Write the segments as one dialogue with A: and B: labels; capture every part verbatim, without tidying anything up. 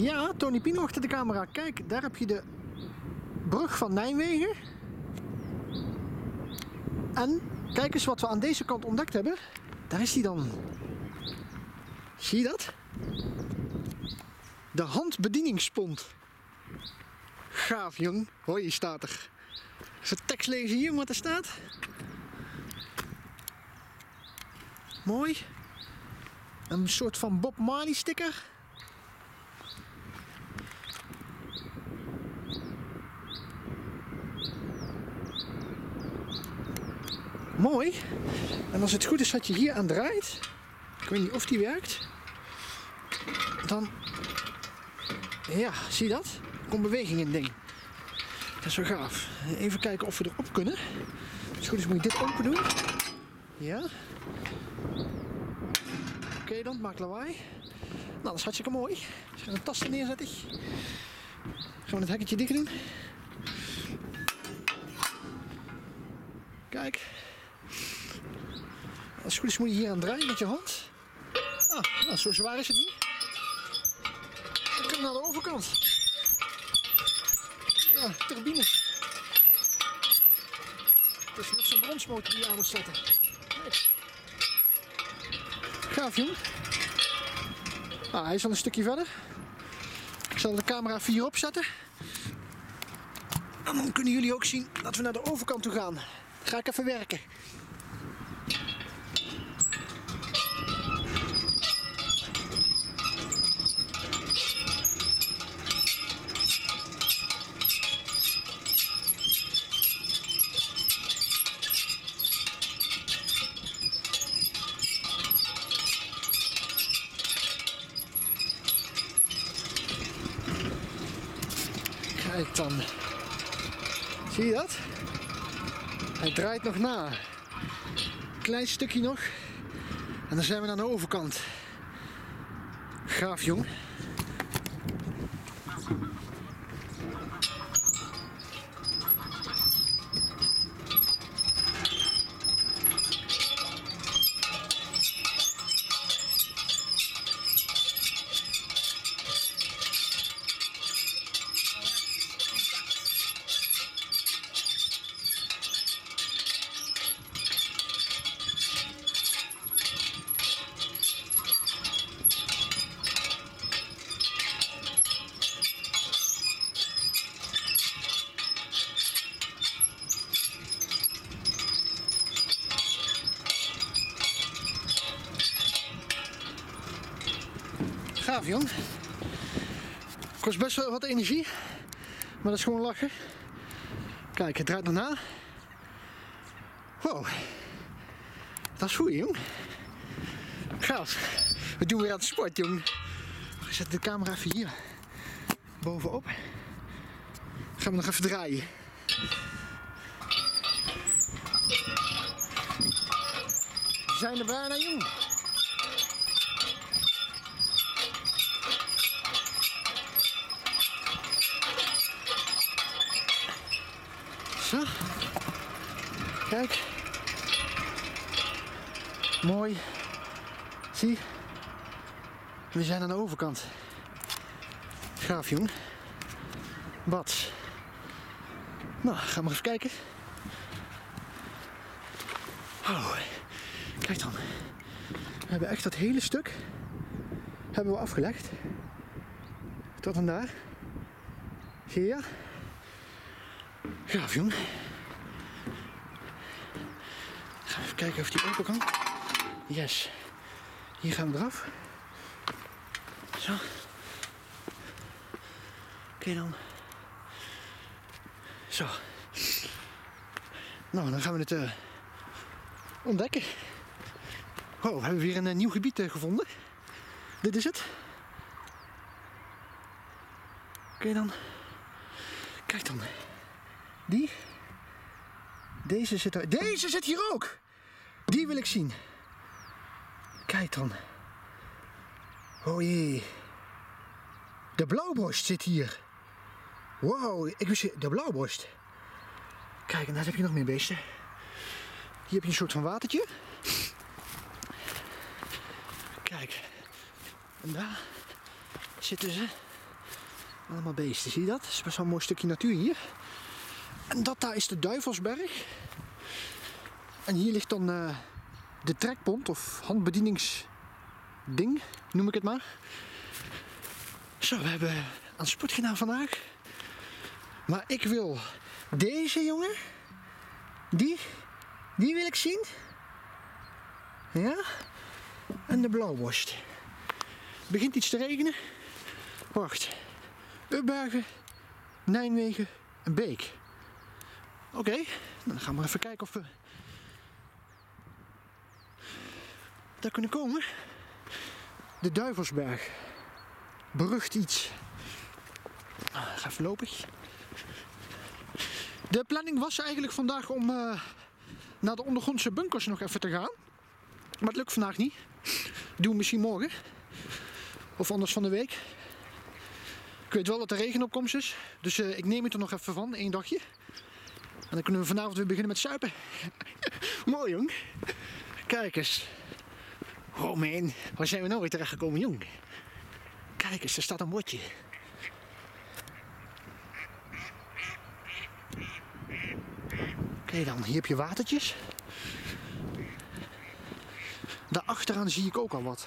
A: Ja, Tony Pino achter de camera. Kijk, daar heb je de brug van Nijmegen. En kijk eens wat we aan deze kant ontdekt hebben. Daar is die dan. Zie je dat? De handbedieningspont. Gaaf, jong. Hoi, staat er. Even tekst lezen hier wat er staat. Mooi. Een soort van Bob Marley sticker. Mooi. En als het goed is dat je hier aan draait, ik weet niet of die werkt, dan, ja, zie je dat? Er komt beweging in het ding. Dat is wel gaaf. Even kijken of we erop kunnen. Als het goed is moet je dit open doen. Ja. Oké okay, dan, maakt lawaai. Nou, dat is hartstikke mooi. Als je een tasten neerzet, gaan we het hekketje dicht doen. Kijk. Als het goed is moet je hier aan draaien met je hand. Ah, nou, zo zwaar is het niet. Dan kunnen we naar de overkant. Ja, turbine. Het is net zo'n bronsmotor die je aan moet zetten. Kijk. Gaaf, jong. Ah, hij is al een stukje verder. Ik zal de camera even hierop zetten. En dan kunnen jullie ook zien dat we naar de overkant toe gaan. Ga ik even werken. Kijk dan. Zie je dat? Hij draait nog na. Klein stukje nog. En dan zijn we aan de overkant. Gaaf, jong. Gaaf, jong. Kost best wel wat energie, maar dat is gewoon lachen. Kijk, het draait nog na. Wow, dat is goed, jong. Gaaf. We doen weer aan de sport, jong. We zetten de camera even hier bovenop. Gaan we nog even draaien. We zijn er bijna, jong. Zo. Kijk. Mooi. Zie. We zijn aan de overkant. Gaaf, jong. Bats. Nou, gaan we maar even kijken. Oh, kijk dan. We hebben echt dat hele stuk hebben we afgelegd. Tot en daar. Zie je? Gaaf, jong. Gaan we even kijken of die open kan. Yes. Hier gaan we eraf. Zo. Oké okay, dan. Zo. Nou, dan gaan we het uh, ontdekken. Oh, we hebben weer een uh, nieuw gebied uh, gevonden. Dit is het. Oké okay, dan. Kijk dan. Die. Deze zit er. Deze zit hier ook. Die wil ik zien. Kijk dan. Oh jee. De blauwborst zit hier. Wow, ik wist de blauwborst. Kijk, en daar heb je nog meer beesten. Hier heb je een soort van watertje. Kijk. En daar zitten ze. Allemaal beesten, zie je dat? Het is best wel een mooi stukje natuur hier. En dat daar is de Duivelsberg. En hier ligt dan uh, de trekpont of handbedieningsding, noem ik het maar. Zo, we hebben aan sport gedaan vandaag. Maar ik wil deze jongen, die, die wil ik zien. Ja? En de blauwborst. Het begint iets te regenen. Wacht. Ubbergen, Nijmegen en Beek. Oké, okay. Dan gaan we even kijken of we daar kunnen komen. De Duivelsberg. Berucht iets. Ah, ga even lopen. De planning was eigenlijk vandaag om uh, naar de ondergrondse bunkers nog even te gaan. Maar het lukt vandaag niet. Doen we misschien morgen. Of anders van de week. Ik weet wel dat er regenopkomst is. Dus uh, ik neem het er nog even van, één dagje. En dan kunnen we vanavond weer beginnen met suipen. Mooi jong. Kijk eens. Oh man, waar zijn we nou weer terecht gekomen jong? Kijk eens, er staat een bordje. Oké dan, hier heb je watertjes. Daarachteraan zie ik ook al wat.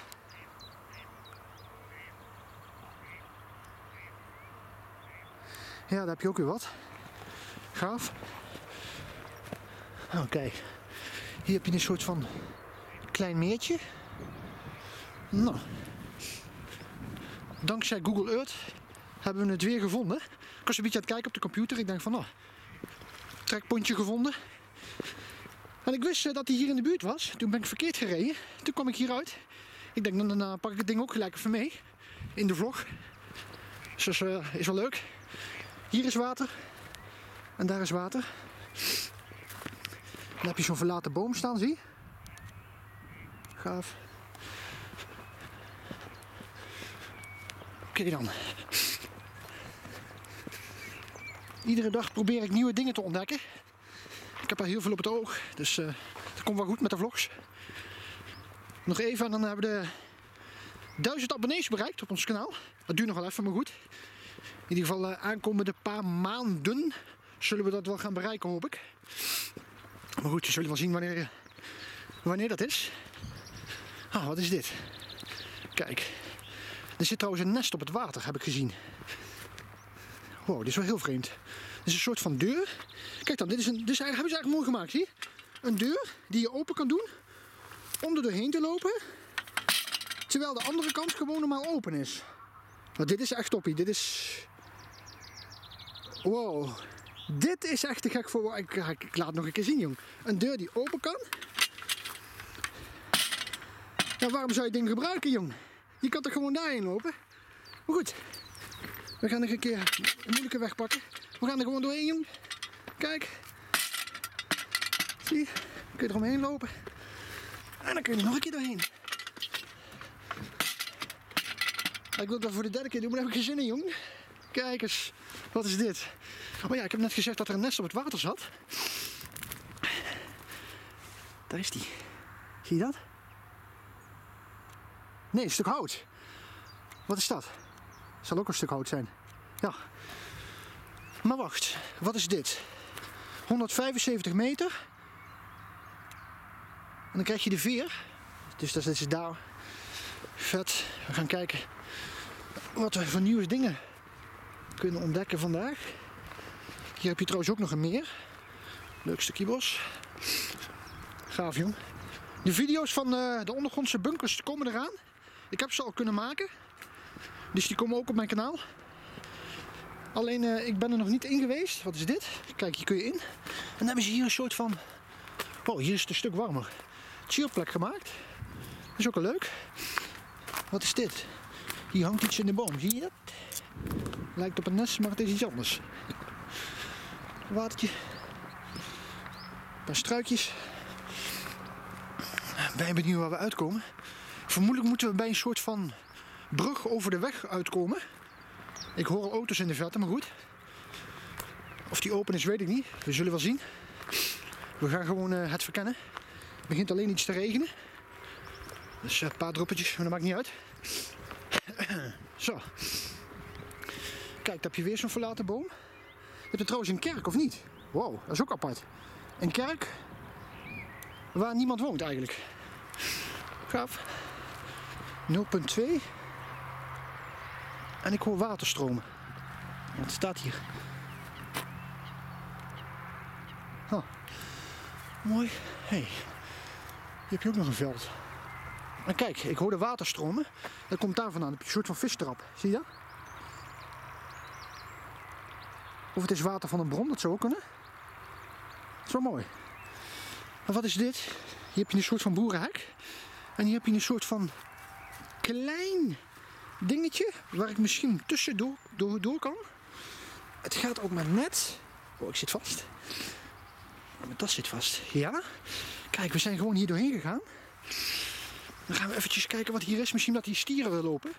A: Ja, daar heb je ook weer wat. Gaaf. Oh, kijk. Hier heb je een soort van klein meertje. Nou. Dankzij Google Earth hebben we het weer gevonden. Ik was een beetje aan het kijken op de computer. Ik denk van, nou, trekpontje gevonden. En ik wist dat hij hier in de buurt was. Toen ben ik verkeerd gereden. Toen kwam ik hieruit. Ik denk, dan, dan pak ik het ding ook gelijk even mee. In de vlog. Dus dat is, uh, is wel leuk. Hier is water. En daar is water. Dan heb je zo'n verlaten boom staan, zie je? Gaaf. Oké okay, dan. Iedere dag probeer ik nieuwe dingen te ontdekken. Ik heb er heel veel op het oog, dus uh, dat komt wel goed met de vlogs. Nog even en dan hebben we de duizend abonnees bereikt op ons kanaal. Dat duurt nog wel even, maar goed. In ieder geval uh, aankomende paar maanden zullen we dat wel gaan bereiken, hoop ik. Maar goed, we zullen wel zien wanneer, wanneer dat is. Ah, wat is dit? Kijk, er zit trouwens een nest op het water, heb ik gezien. Wow, dit is wel heel vreemd. Dit is een soort van deur. Kijk dan, dit, is een, dit is, hebben ze eigenlijk mooi gemaakt, zie je? Een deur die je open kan doen om er doorheen te lopen. Terwijl de andere kant gewoon normaal open is. Maar dit is echt toppie. Dit is... Wow. Dit is echt te gek voor... Ik, ik, ik laat het nog een keer zien, jong. Een deur die open kan. Ja, waarom zou je het ding gebruiken, jong? Je kan toch gewoon daarheen lopen? Maar goed. We gaan nog een keer een moeilijke weg pakken. We gaan er gewoon doorheen, jong. Kijk. Zie je? Dan kun je er omheen lopen. En dan kun je er nog een keer doorheen. Ik wil dat voor de derde keer doen, maar daar heb ik geen zin in, jong. Kijk eens. Wat is dit? Oh ja, ik heb net gezegd dat er een nest op het water zat. Daar is die. Zie je dat? Nee, een stuk hout. Wat is dat? Zal ook een stuk hout zijn. Ja. Maar wacht, wat is dit? honderdvijfenzeventig meter. En dan krijg je de veer. Dus dat is daar. Vet. We gaan kijken wat we voor nieuwe dingen kunnen ontdekken vandaag. Hier heb je trouwens ook nog een meer. Leuk stukje bos. Gaaf, jong. De video's van uh, de ondergrondse bunkers komen eraan. Ik heb ze al kunnen maken. Dus die komen ook op mijn kanaal. Alleen uh, ik ben er nog niet in geweest. Wat is dit? Kijk, hier kun je in. En dan hebben ze hier een soort van... Oh, hier is het een stuk warmer. Chillplek gemaakt. Dat is ook wel leuk. Wat is dit? Hier hangt iets in de boom. Zie je dat? Lijkt op een nest, maar het is iets anders. Watertje. Een paar struikjes. Ben benieuwd waar we uitkomen. Vermoedelijk moeten we bij een soort van brug over de weg uitkomen. Ik hoor al auto's in de verte, maar goed. Of die open is, weet ik niet. We zullen wel zien. We gaan gewoon uh, het verkennen. Het begint alleen iets te regenen. Dus uh, een paar druppeltjes, maar dat maakt niet uit. Zo. Kijk, daar heb je weer zo'n verlaten boom. Je hebt er trouwens een kerk, of niet? Wow, dat is ook apart. Een kerk waar niemand woont eigenlijk. Gaaf. nul punt twee. En ik hoor waterstromen. Wat staat hier? Oh. Mooi. Hé, hey. Hier heb je ook nog een veld. En kijk, ik hoor de waterstromen. Dat komt daar vandaan. Dan heb je een soort van vistrap. Zie je dat? Of het is water van een bron, dat zou ook kunnen. Dat is wel mooi. En wat is dit? Hier heb je een soort van boerenhek. En hier heb je een soort van klein dingetje waar ik misschien tussendoor door, door kan. Het gaat ook maar net. Oh, ik zit vast. Dat zit vast. Ja. Kijk, we zijn gewoon hier doorheen gegaan. Dan gaan we eventjes kijken wat hier is. Misschien dat hier stieren willen lopen.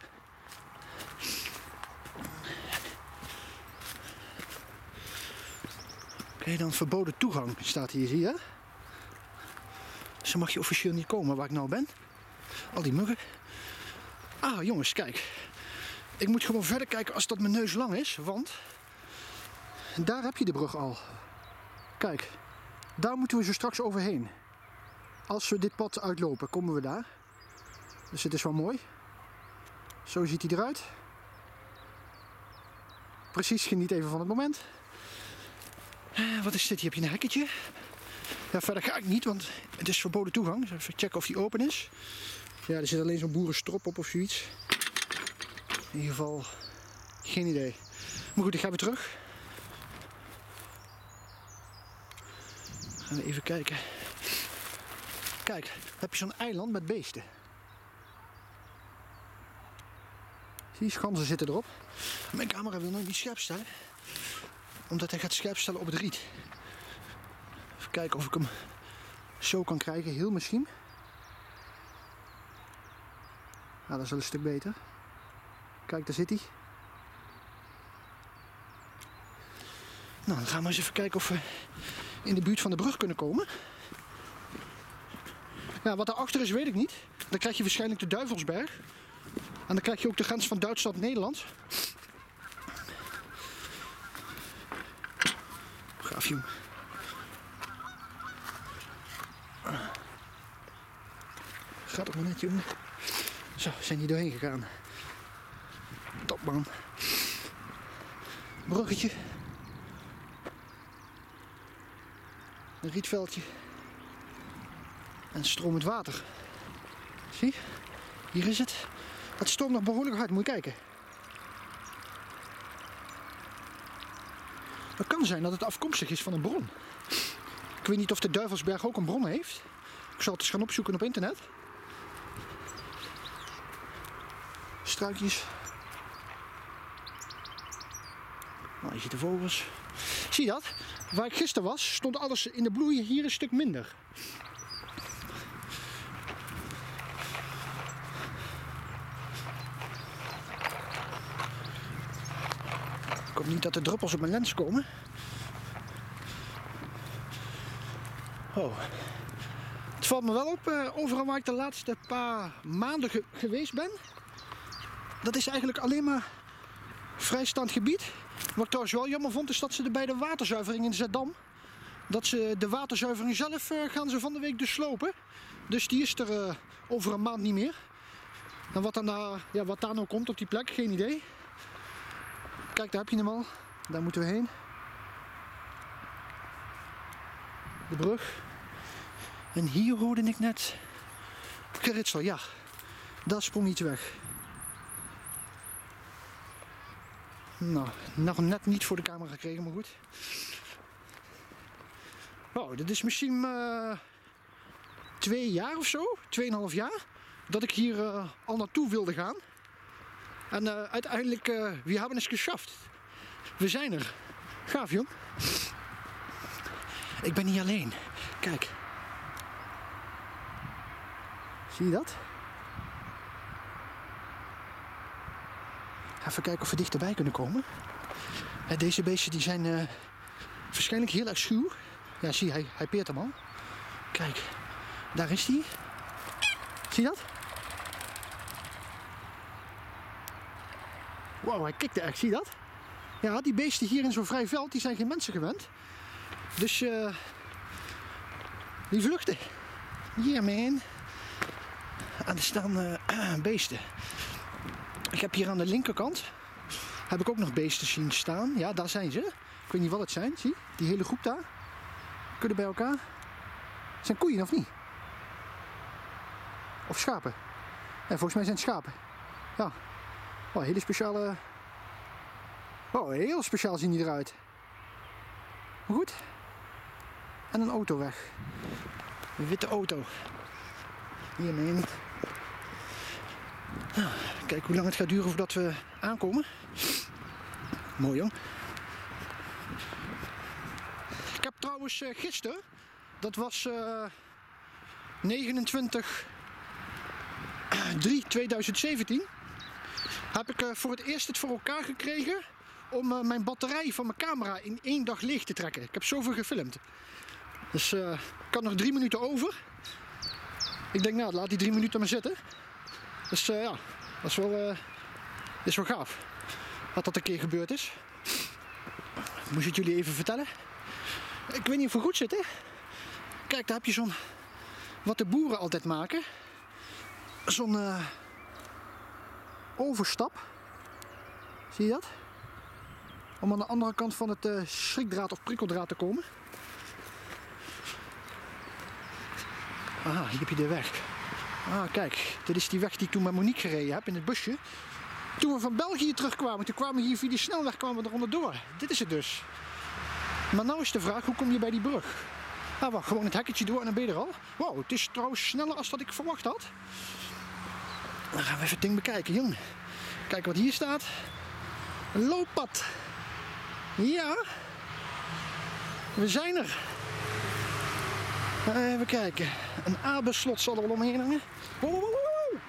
A: Oké, okay, dan verboden toegang staat hier, zie je? Dus dan mag je officieel niet komen waar ik nou ben. Al die muggen. Ah, jongens, kijk. Ik moet gewoon verder kijken als dat mijn neus lang is, want daar heb je de brug al. Kijk, daar moeten we zo straks overheen. Als we dit pad uitlopen, komen we daar. Dus het is wel mooi. Zo ziet hij eruit. Precies, geniet even van het moment. Uh, wat is dit? Hier heb je een hekketje. Ja, verder ga ik niet, want het is verboden toegang. Dus even checken of die open is. Ja, er zit alleen zo'n boerenstrop op of zoiets. In ieder geval, geen idee. Maar goed, ik ga weer terug. Gaan we even kijken. Kijk, dan heb je zo'n eiland met beesten. Zie je, ganzen zitten erop. Mijn camera wil nog niet scherp stellen. Omdat hij gaat scherp stellen op het riet. Even kijken of ik hem zo kan krijgen, heel misschien. Ja, dat is wel een stuk beter. Kijk, daar zit hij. Nou, dan gaan we eens even kijken of we in de buurt van de brug kunnen komen. Ja, wat daarachter is, weet ik niet. Dan krijg je waarschijnlijk de Duivelsberg. En dan krijg je ook de grens van Duitsland-Nederland. Gaaf, jong. Gaat ook maar net, jongen. Zo, we zijn hier doorheen gegaan. Top, man. Bruggetje. Een rietveldje. En stromend water. Zie? Hier is het. Het stroomt nog behoorlijk hard, moet je kijken. Het kan zijn dat het afkomstig is van een bron. Ik weet niet of de Duivelsberg ook een bron heeft. Ik zal het eens gaan opzoeken op internet. Struikjes. Nou, hier zitten vogels. Zie je dat? Waar ik gisteren was, stond alles in de bloei hier een stuk minder. Ik hoop niet dat er druppels op mijn lens komen. Oh. Het valt me wel op, uh, overal waar ik de laatste paar maanden ge geweest ben. Dat is eigenlijk alleen maar vrijstaand gebied. Wat ik trouwens wel jammer vond, is dat ze er bij de waterzuivering in Zeddam, dat ze de waterzuivering zelf uh, gaan ze van de week dus slopen. Dus die is er uh, over een maand niet meer. En wat, dan daar, ja, wat daar nou komt op die plek, geen idee. Kijk, daar heb je hem al. Daar moeten we heen. De brug. En hier hoorde ik net geritsel, ja. Daar sprong iets weg. Nou, nog net niet voor de camera gekregen, maar goed. Oh, dit is misschien uh, twee jaar of zo, tweeënhalf jaar, dat ik hier uh, al naartoe wilde gaan. En uh, uiteindelijk, uh, we hebben het geschaft. We zijn er. Gaaf, jong. Ik ben niet alleen. Kijk. Zie je dat? Even kijken of we dichterbij kunnen komen. Deze beesten die zijn uh, waarschijnlijk heel erg schuw. Ja, zie, hij, hij peert hem al. Kijk, daar is hij. Zie je dat? Wow, hij kikte echt, zie je dat? Ja, die beesten hier in zo'n vrij veld, die zijn geen mensen gewend. Dus uh, die vluchten. Yeah man. En er staan uh, beesten. Ik heb hier aan de linkerkant heb ik ook nog beesten zien staan. Ja, daar zijn ze. Ik weet niet wat het zijn. Zie, die hele groep daar. Kunnen bij elkaar. Het zijn koeien of niet? Of schapen? Ja, volgens mij zijn het schapen. Ja. Oh, hele speciale... Oh, heel speciaal zien die eruit. Maar goed. En een auto weg. Een witte auto. Hier meen niet. Nou, kijk hoe lang het gaat duren voordat we aankomen. Mooi jong. Ik heb trouwens uh, gisteren, dat was uh, negenentwintig drie tweeduizend zeventien, heb ik uh, voor het eerst het voor elkaar gekregen om uh, mijn batterij van mijn camera in één dag leeg te trekken. Ik heb zoveel gefilmd. Dus uh, ik had nog drie minuten over. Ik denk, nou, laat die drie minuten maar zitten. Dus uh, ja, dat is wel, uh, is wel gaaf dat dat een keer gebeurd is. Moest ik jullie even vertellen. Ik weet niet of we goed zitten. Kijk, daar heb je zo'n, wat de boeren altijd maken. Zo'n uh, overstap. Zie je dat? Om aan de andere kant van het uh, schrikdraad of prikkeldraad te komen. Aha, hier heb je de weg. Ah, kijk, dit is die weg die ik toen met Monique gereden heb in het busje. Toen we van België terugkwamen, toen kwamen we hier via de snelweg kwamen we er onderdoor. Dit is het dus. Maar nou is de vraag, hoe kom je bij die brug? Ah, wacht, gewoon het hekketje door en dan ben je er al. Wow, het is trouwens sneller dan dat ik verwacht had. Dan gaan we even het ding bekijken, jongen. Kijk wat hier staat. Een looppad. Ja. We zijn er. Even kijken. Een apenslot zal er wel omheen hangen. Wow, wow, wow.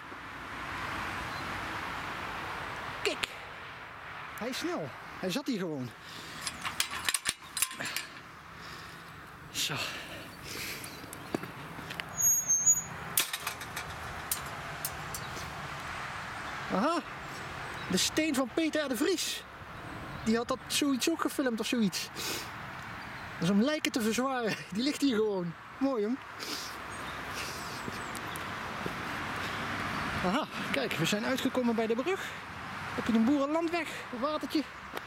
A: Kijk. Hij is snel. Hij zat hier gewoon. Zo. Aha. De steen van Peter R. de Vries. Die had dat zoiets ook gefilmd of zoiets. Dat is om lijken te verzwaren. Die ligt hier gewoon. Mooi jong. Aha, kijk, we zijn uitgekomen bij de brug. Heb je een boerenlandweg, een watertje.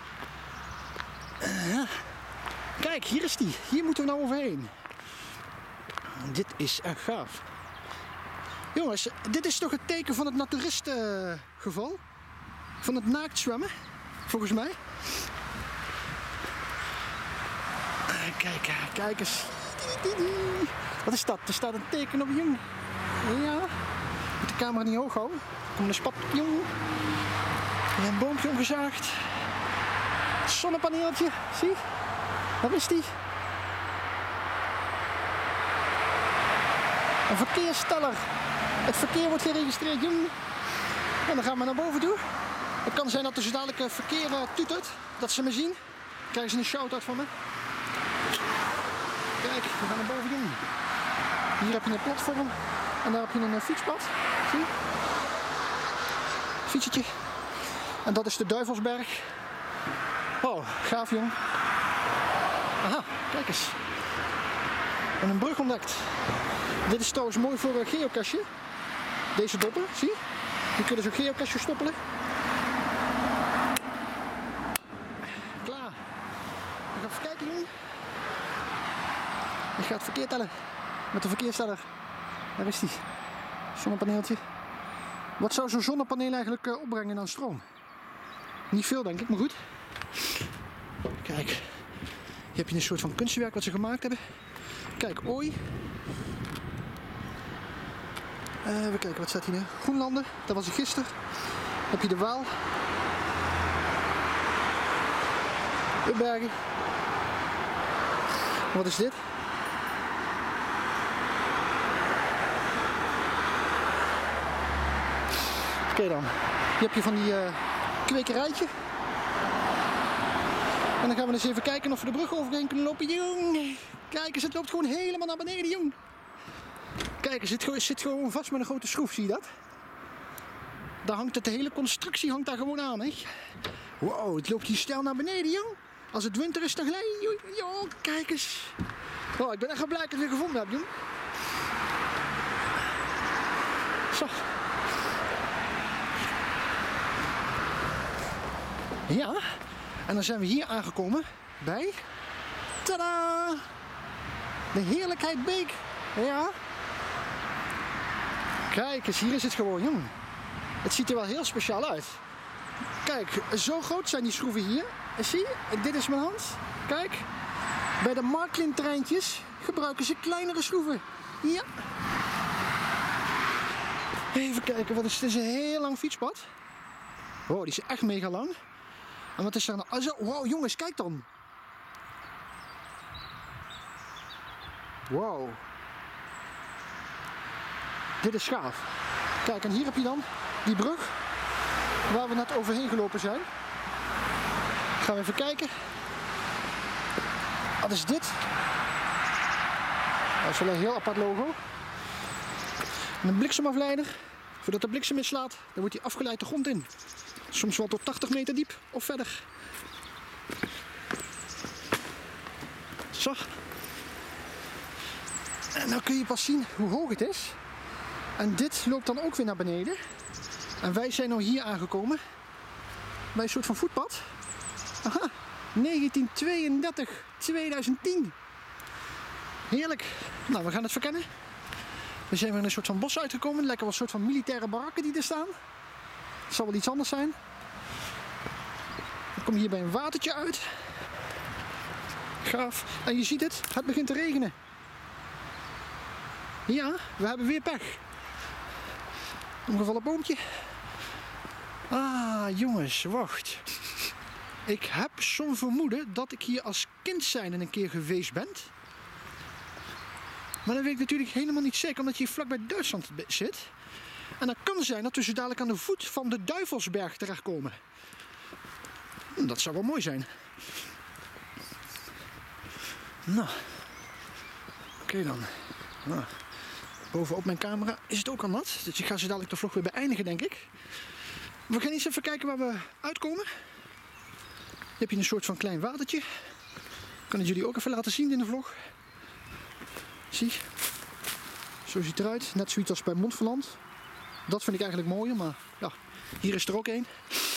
A: Uh, kijk, hier is die. Hier moeten we nou overheen. Dit is echt gaaf. Jongens, dit is toch het teken van het naturistengeval? Van het naaktzwemmen, volgens mij. Uh, kijk, kijk eens. Wat is dat? Er staat een teken op, jong. Ja. Moet de camera niet hoog houden. Er komt een spat, jong. Een boompje omgezaagd. Zonnepaneeltje, zie? Waar is die? Een verkeersteller. Het verkeer wordt geregistreerd, jong. En dan gaan we naar boven toe. Het kan zijn dat er zo dadelijk verkeer uh, tutert. Dat ze me zien. Dan krijgen ze een shout-out van me. Kijk, we gaan naar boven, jong. Hier heb je een platform. En daar heb je een uh, fietspad. Zie je? Fietsetje. En dat is de Duivelsberg. Oh, gaaf jong. Aha, kijk eens. En een brug ontdekt. Dit is trouwens mooi voor een geocache. Deze doppen, zie je? Die kunnen zo'n geocache stoppelen. Klaar. We gaan even kijken jong. Je gaat verkeer tellen. Met de verkeersteller. Daar is die. Zonnepaneeltje. Wat zou zo'n zonnepaneel eigenlijk uh, opbrengen aan stroom? Niet veel denk ik, maar goed. Kijk. Hier heb je een soort van kunstwerk wat ze gemaakt hebben. Kijk, ooi. Uh, even kijken, wat staat hier nu? Groenlanden, dat was ik gisteren. Dan heb je de Waal. Ubbergen. Wat is dit? Oké dan. Hier heb je van die uh, kwekerijtje. En dan gaan we eens even kijken of we de brug overheen kunnen lopen. Jong! Kijk eens, het loopt gewoon helemaal naar beneden, jong. Kijk eens, het zit gewoon vast met een grote schroef, zie je dat? Daar hangt het, de hele constructie hangt daar gewoon aan, hè. Wow, het loopt hier stijl naar beneden, joh. Als het winter is, dan glij je. Joh, kijk eens. Oh, ik ben echt wel blij dat ik het weer gevonden heb, joh. Zo. Ja, en dan zijn we hier aangekomen bij... Tadaa! De Heerlijkheid Beek. Ja. Kijk eens, hier is het gewoon, jongen. Het ziet er wel heel speciaal uit. Kijk, zo groot zijn die schroeven hier. Zie je? Dit is mijn hand. Kijk. Bij de Marklin treintjes gebruiken ze kleinere schroeven. Ja. Even kijken, wat is dit? Is een heel lang fietspad. Wow, die is echt mega lang. En wat is er nou? Wow, jongens, kijk dan. Wow. Dit is gaaf. Kijk, en hier heb je dan die brug waar we net overheen gelopen zijn. Gaan we even kijken. Wat is dit? Dat is wel een heel apart logo. En een bliksemafleider. Voordat de bliksem inslaat, dan wordt hij afgeleid de grond in. Soms wel tot tachtig meter diep of verder. Zo. En dan kun je pas zien hoe hoog het is. En dit loopt dan ook weer naar beneden. En wij zijn nu hier aangekomen. Bij een soort van voetpad. Aha. negentienhonderdtweeëndertig, tweeduizend tien. Heerlijk. Nou, we gaan het verkennen. We zijn weer in een soort van bos uitgekomen. Lekker wel een soort van militaire barakken die er staan. Het zal wel iets anders zijn. Dan kom je hier bij een watertje uit. Gaaf. En je ziet het, het begint te regenen. Ja, we hebben weer pech. Omgevallen boompje. Ah, jongens, wacht. Ik heb zo'n vermoeden dat ik hier als kind zijnde een keer geweest ben. Maar dat weet ik natuurlijk helemaal niet zeker, omdat je hier vlakbij Duitsland zit. En dat kan zijn dat we zo dadelijk aan de voet van de Duivelsberg terechtkomen. Dat zou wel mooi zijn. Nou. Oké okay dan. Nou. Bovenop mijn camera is het ook al nat. Dus ik ga zo dadelijk de vlog weer beëindigen, denk ik. We gaan eens even kijken waar we uitkomen. Hier heb je een soort van klein watertje. Ik kan het jullie ook even laten zien in de vlog. Zie. Zo ziet het eruit. Net zoiets als bij Montferland. Dat vind ik eigenlijk mooier, maar ja, hier is er ook één.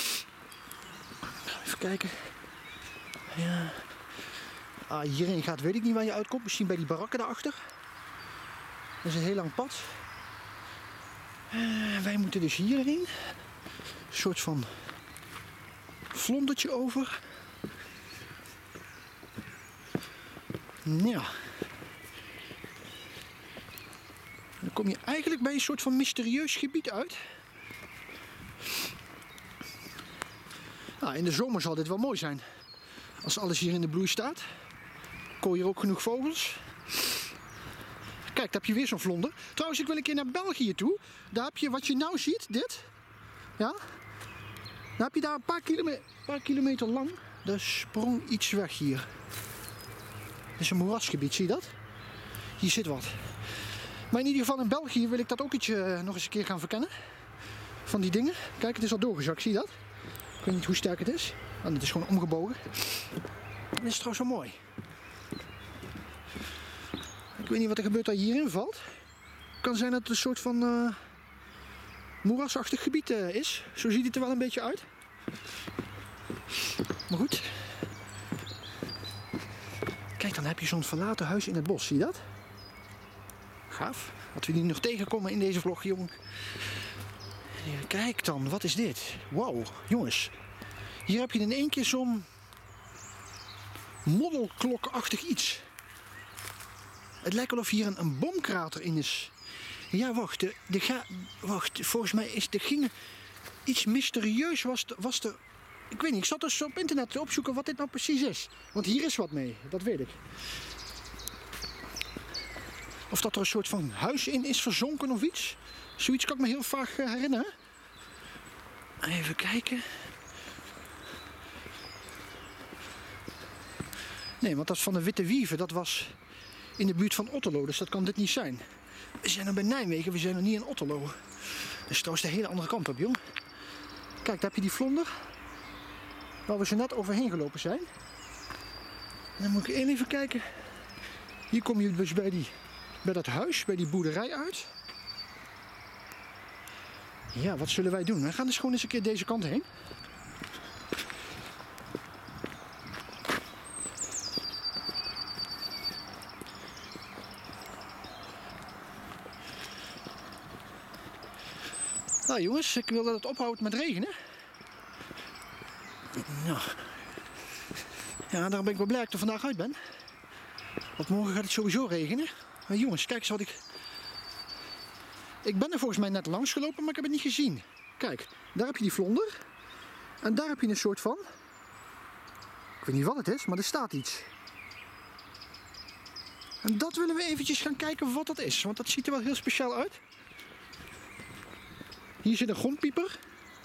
A: Even kijken. Ja. Ah, hierin gaat, weet ik niet waar je uitkomt. Misschien bij die barakken daarachter. Dat is een heel lang pad. Uh, wij moeten dus hierin. Een soort van vlondertje over. Ja. Dan kom je eigenlijk bij een soort van mysterieus gebied uit. Nou, in de zomer zal dit wel mooi zijn. Als alles hier in de bloei staat. Kool je hier ook genoeg vogels. Kijk, daar heb je weer zo'n vlonder. Trouwens, ik wil een keer naar België toe. Daar heb je wat je nou ziet, dit. Ja. Dan heb je daar een paar kilometer, paar kilometer lang. Er sprong iets weg hier. Dit is een moerasgebied, zie je dat? Hier zit wat. Maar in ieder geval in België wil ik dat ook ietsje nog eens een keer gaan verkennen. Van die dingen. Kijk, het is al doorgezakt, zie je dat? Ik weet niet hoe sterk het is. Oh, het is gewoon omgebogen. Dit is trouwens zo mooi. Ik weet niet wat er gebeurt dat hierin valt. Het kan zijn dat het een soort van uh, moerasachtig gebied uh, is. Zo ziet het er wel een beetje uit. Maar goed. Kijk, dan heb je zo'n verlaten huis in het bos. Zie je dat? Gaaf. Dat we die nog tegenkomen in deze vlog, jongen. Kijk dan, wat is dit? Wow, jongens. Hier heb je in één keer zo'n modderklokachtig iets. Het lijkt wel of hier een, een bomkrater in is. Ja, wacht. De, de ga, wacht. Volgens mij is er ging iets mysterieus was, was er. Ik weet niet. Ik zat dus op internet te opzoeken wat dit nou precies is. Want hier is wat mee. Dat weet ik. Of dat er een soort van huis in is verzonken of iets. Zoiets kan ik me heel vaag herinneren. Even kijken. Nee, want dat van de Witte Wieven, dat was in de buurt van Otterlo. Dus dat kan dit niet zijn. We zijn nog bij Nijmegen, we zijn nog niet in Otterlo. Dat is trouwens de hele andere kant op, jong. Kijk, daar heb je die vlonder. Waar we zo net overheen gelopen zijn. En dan moet ik even kijken. Hier kom je dus bij, die, bij dat huis, bij die boerderij uit. Ja, wat zullen wij doen? We gaan dus gewoon eens een keer deze kant heen. Nou jongens, ik wil dat het ophoudt met regenen. Nou. Ja, daarom ben ik wel blij dat ik er vandaag uit ben. Want morgen gaat het sowieso regenen. Maar jongens, kijk eens wat ik... Ik ben er volgens mij net langs gelopen, maar ik heb het niet gezien. Kijk, daar heb je die vlonder. En daar heb je een soort van... Ik weet niet wat het is, maar er staat iets. En dat willen we eventjes gaan kijken wat dat is. Want dat ziet er wel heel speciaal uit. Hier zit een grondpieper.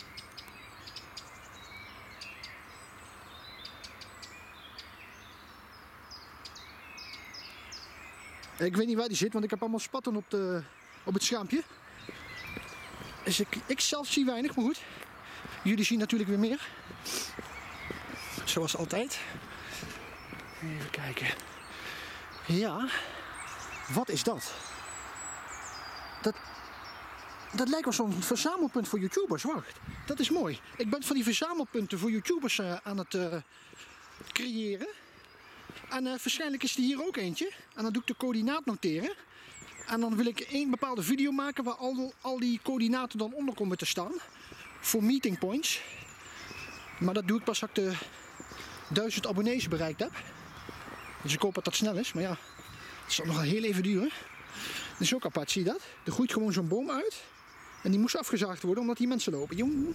A: Ik weet niet waar die zit, want ik heb allemaal spatten op, de, op het schermpje. Dus ik, ik zelf zie weinig, maar goed. Jullie zien natuurlijk weer meer. Zoals altijd. Even kijken. Ja, wat is dat? Dat, dat lijkt wel zo'n verzamelpunt voor YouTubers. Wacht, dat is mooi. Ik ben van die verzamelpunten voor YouTubers uh, aan het uh, creëren. En uh, waarschijnlijk is er hier ook eentje. En dan doe ik de coördinaat noteren. En dan wil ik één bepaalde video maken waar al, al die coördinaten dan onder komen te staan. Voor meeting points. Maar dat doe ik pas als ik de duizend abonnees bereikt heb. Dus ik hoop dat dat snel is. Maar ja, het zal nog wel heel even duren. Dat is ook apart, zie je dat? Er groeit gewoon zo'n boom uit. En die moest afgezaagd worden omdat die mensen lopen. Jong.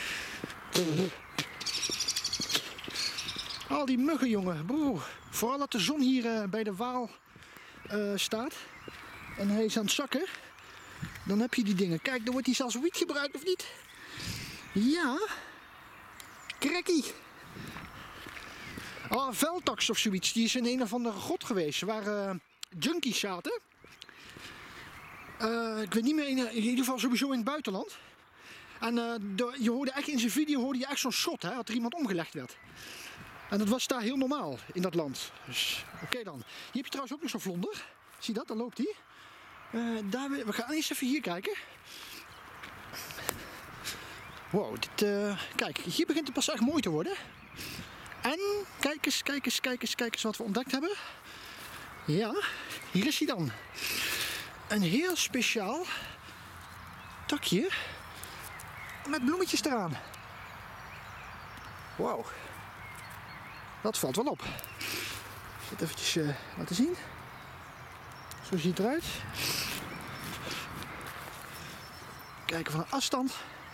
A: Al die muggen, jongen. Broer. Vooral dat de zon hier uh, bij de Waal uh, staat. En hij is aan het zakken. Dan heb je die dingen. Kijk, dan wordt hij zelfs wiet gebruikt, of niet? Ja. Krekkie. Ah, Veltax of zoiets. Die is in een of andere grot geweest. Waar uh, junkies zaten. Uh, ik weet niet meer, in, in ieder geval sowieso in het buitenland. En uh, de, je hoorde echt in zijn video hoorde je echt zo'n shot, hè, dat er iemand omgelegd werd. En dat was daar heel normaal in dat land. Dus oké okay dan. Hier heb je trouwens ook nog zo'n vlonder. Zie je dat? Daar loopt hij. Uh, daar, we gaan eerst even hier kijken. Wow, dit, uh, kijk, hier begint het pas echt mooi te worden. En kijk eens, kijk eens, kijk eens, kijk eens wat we ontdekt hebben. Ja, hier is hij dan. Een heel speciaal takje met bloemetjes eraan. Wauw. Dat valt wel op. Ik zal het eventjes uh, laten zien. Zo ziet het eruit. Kijken van een afstand.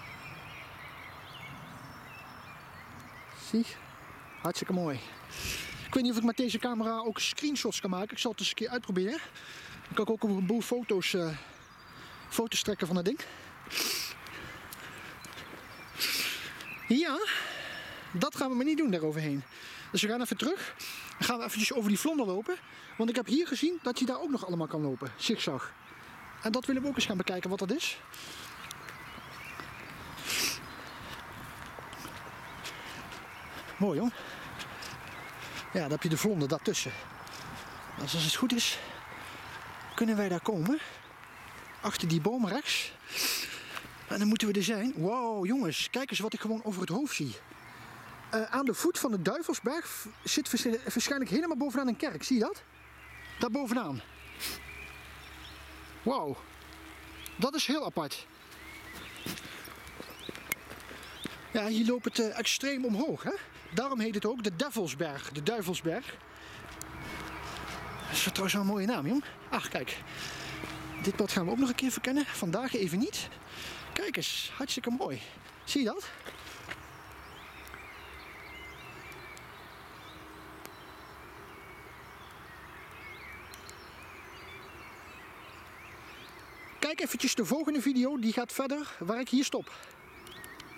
A: Zie. Hartstikke mooi. Ik weet niet of ik met deze camera ook screenshots kan maken. Ik zal het eens een keer uitproberen. Dan kan ik ook een boel foto's, uh, foto's trekken van het ding. Ja, dat gaan we maar niet doen daaroverheen. Dus we gaan even terug. Dan gaan we eventjes over die vlonder lopen. Want ik heb hier gezien dat je daar ook nog allemaal kan lopen. Zigzag. En dat willen we ook eens gaan bekijken wat dat is. Mooi hoor. Ja, dan heb je de vlonder daartussen. Dus als het goed is, kunnen wij daar komen. Achter die boom rechts. En dan moeten we er zijn. Wow, jongens, kijk eens wat ik gewoon over het hoofd zie. Uh, aan de voet van de Duivelsberg zit waarschijnlijk helemaal bovenaan een kerk. Zie je dat? Daar bovenaan. Wauw. Dat is heel apart. Ja, hier loopt het uh, extreem omhoog, hè? Daarom heet het ook de Duivelsberg. De Duivelsberg. Dat is trouwens wel een mooie naam, jong. Ach, kijk. Dit pad gaan we ook nog een keer verkennen. Vandaag even niet. Kijk eens, hartstikke mooi. Zie je dat? Kijk eventjes de volgende video, die gaat verder waar ik hier stop.